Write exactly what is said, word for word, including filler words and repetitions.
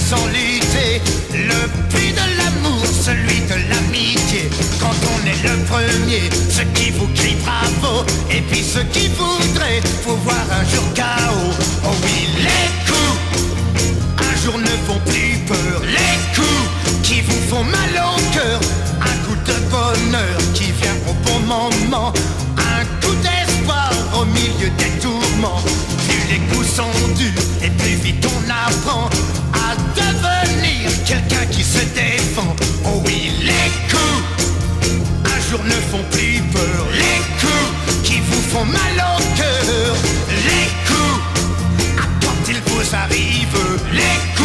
sans lutter. Le puits de l'amour, celui de l'amitié. Quand on est le premier, ceux qui vous crient bravo, et puis ceux qui voudraient vous voir un jour K O. Oh oui, les coups un jour ne font plus peur. Les coups qui vous font mal au cœur. Un coup de bonheur qui vient au bon moment. Un coup d'espoir au milieu des tourments. Plus les coups sont durs et plus vite on apprend à devenir quelqu'un qui se défend. Oh oui, les coups un jour ne font plus peur. Les coups qui vous font mal au cœur. Les coups, ah, quand ils vous arrivent. Les coups